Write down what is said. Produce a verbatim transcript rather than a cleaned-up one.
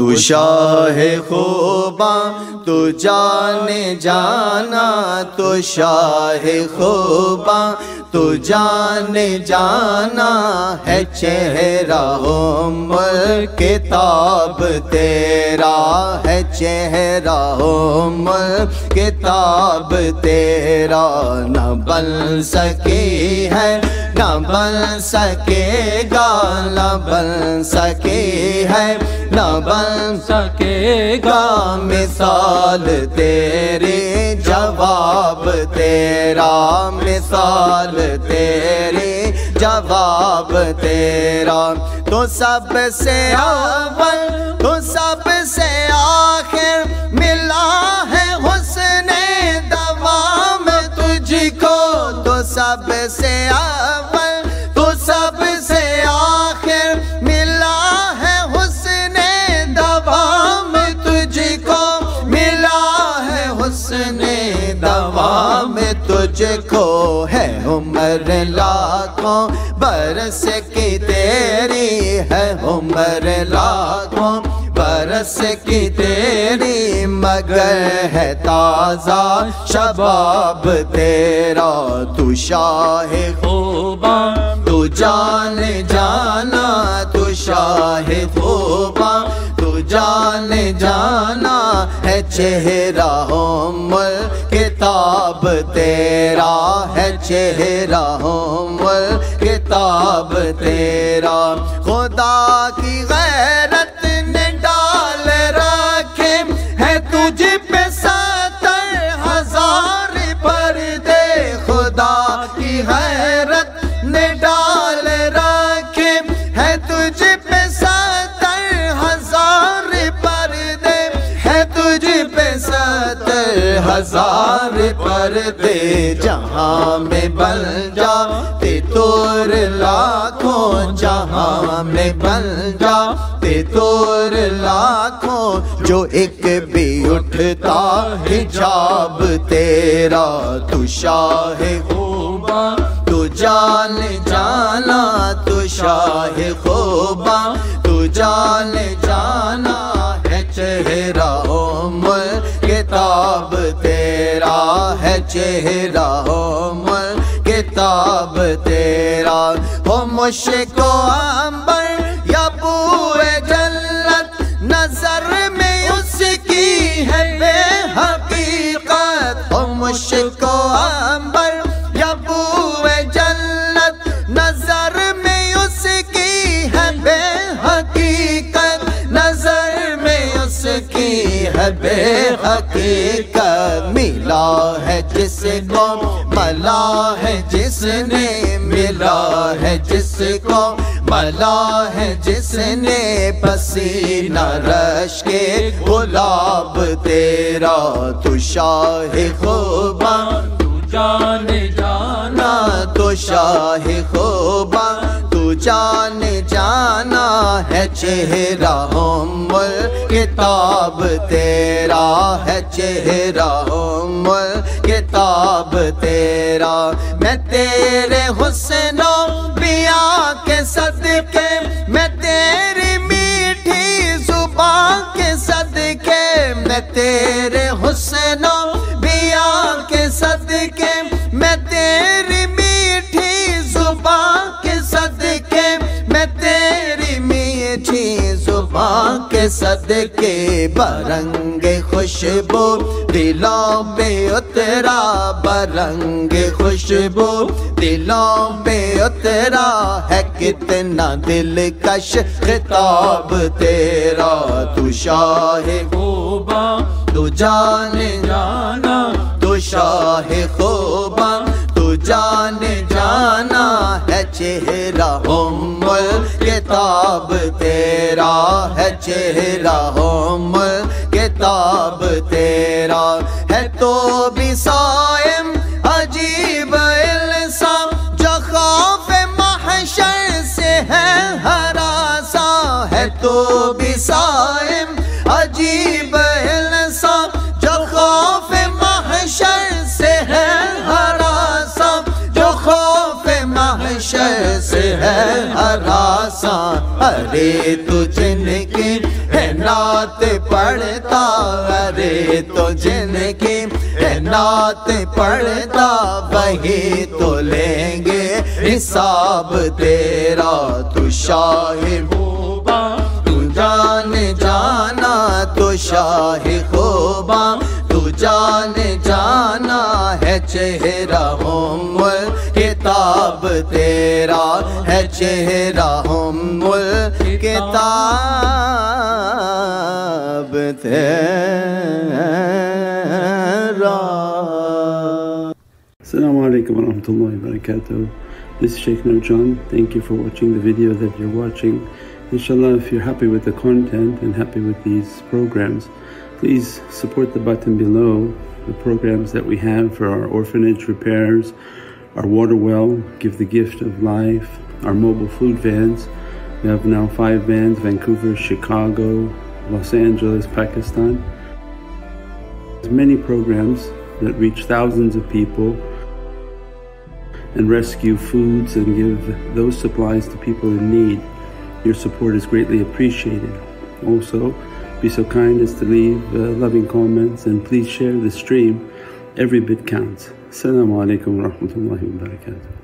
تو شاہ خوباں تو جانے جانا، تو شاہ خوباں تو جانے جانا ہے، چہرہ ام کتاب تیرا ہے، چہرہ ام کتاب تیرا نہ بن سکی ہے، نہ بن سکے گا، نہ بن سکی ہے، نہ بن سکے گا مثال تیری، جواب تیرا مثال تیری، جواب تیرا تو سب سے اول، تو سب سے آخر، ملا ہے حسن دوام تجھ کو، تو سب سے اول، تو سب سے آخر، ملا ہے حسن دوام تجھ کو، ملا ہے حسن دوام تجھ کو، ہے عمر لاکھوں برس کی تیری، ہے عمر لاکھوں برس کی تیری، مگر ہے تازہ شباب تیرا، تو شاہ خوباں تو جان جانا، تو شاہ خوباں تو جان جانا ہے، چہرہ ام کتاب تیرا ہے، چہرہ ام کتاب تیرا، خدا کی غیرت نے ڈال رکھے ہے تجھ پہ ستر ہزار پردے، خدا کی غیرت نے ڈال رکھے ہے تجھ پہ ستر ہزار پردے، ہے تجھ پہ ستر ہزار پردے، جہاں میں بن جاتے طور لاکھوں، جہاں میں بن جاتے طور لاکھوں، جو ایک بھی اٹھتا حجاب تیرا، تو شاہ خوباں تو جان جانا، تو شاہ خوباں تو جان جانا ہے، چہرہ ام کتاب تیرا ہے، چہرہ ام کتاب تیرا، ہو مشک و عنبر یا بوئے جنت، نظر میں اس کی ہے بے حقیقت، ہو مشک و عنبر یا بوئے جنت، نظر میں اس کی ہے بے حقیقت، نظر میں اس کی ہے بے حقیقت، ملا ہے جس کو ملا ہے جس نے، ملا ہے جس کو ملا ہے جس نے، پسینہ رش کے گلاب تیرا، تو شاہ خوباں تو جان جانا، تو شاہ خوباں تو جان جانا ہے، چہرہ ام کتاب تیرا ہے، چہرہ ام کتاب تیرا، میں تیرے حسن و بیاں کے صدقے، میں تیری میٹھی زبان کے صدقے، میں تیرے حسن و بیاں کے صدقے، میں تیری میٹھی زبان کے صدقے، میں تیری میٹھی زبان کے صدقے، برنگ خوشبو دلوں پہ اترا، برنگ خوشبو دلوں پہ اترا ہے، کتنا دلکش خطاب تیرا، تو شاہ خوباں تو جان جانا، تو شاہ خوباں تو جان جانا ہے، چہرہ ام کتاب تیرا ہے، چہرہ ام کتاب تیرا ہے، تو بھی صائم عجیب السام، جو خوف محشر سے ہے ہراساں ہے، تو بھی صائم عجیب السام، جو خوف محشر سے ہے ہراساں، جو خوف محشر سے ہے ہراساں، ارے تو جن کی ہے نعت پڑھتا ارے تو جن کی نعت پڑھتا وہی تو لیں گے حساب تیرا تو شاہ خوباں تو جان جانا تو شاہ خوباں تو جان جانا ہے چہرہ ام کتاب تیرا ہے چہرہ ام کتاب تیرا. Assalamu alaikum wa rahmatullahi wa barakatuh. This is Sheikh Nurjan. Thank you for watching the video that you're watching. Inshallah, if you're happy with the content and happy with these programs, please support the button below, the programs that we have for our orphanage repairs, our water well, Give the Gift of Life, our mobile food vans. We have now five vans: Vancouver, Chicago, Los Angeles, Pakistan. There's many programs that reach thousands of people and rescue foods and give those supplies to people in need. Your support is greatly appreciated. Also, be so kind as to leave uh, loving comments, and please share the stream. Every bit counts. Assalamu alaikum wa rahmatullahi wa barakatuh.